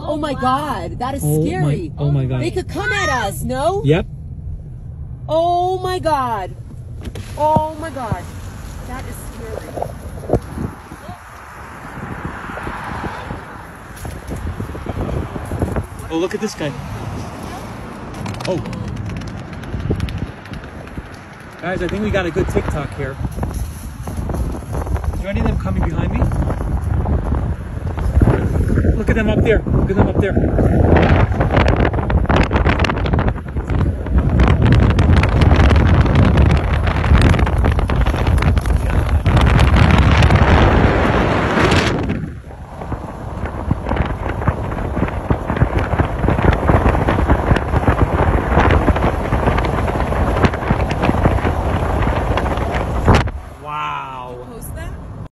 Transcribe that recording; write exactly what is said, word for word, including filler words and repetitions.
Oh my God, that is Oh scary. my, oh my God. They could come at us, no? Yep. Oh my God. Oh my God. That is scary. Oh, look at this guy. Oh. Guys, I think we got a good TikTok here. Is there any of them coming behind me? Look at them up there. Look at them up there.